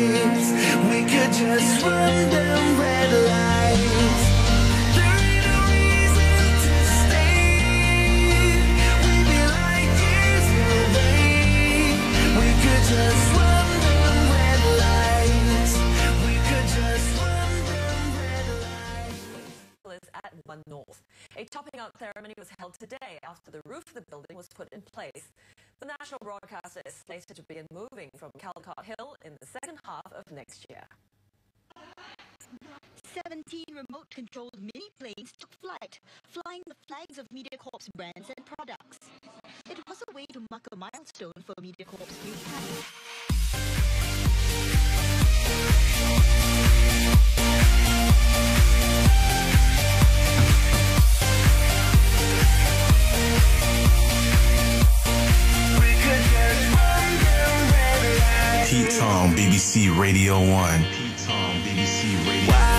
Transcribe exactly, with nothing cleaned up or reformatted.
lights. We could just run them red lights. There ain't no reason to stay. We'd be like years away. We could just run them red lights. We could just run them red lights. At One North. A topping out ceremony was held today after the roof of the building was put in place. The national broadcaster is slated to begin moving from Caldecott Hill in the second half of next year. seventeen remote-controlled mini-planes took flight, flying the flags of MediaCorp's brands and products. It was a way to mark a milestone for MediaCorp's new patent. Pete Tong, B B C Radio one. Pete Tong, B B C Radio one.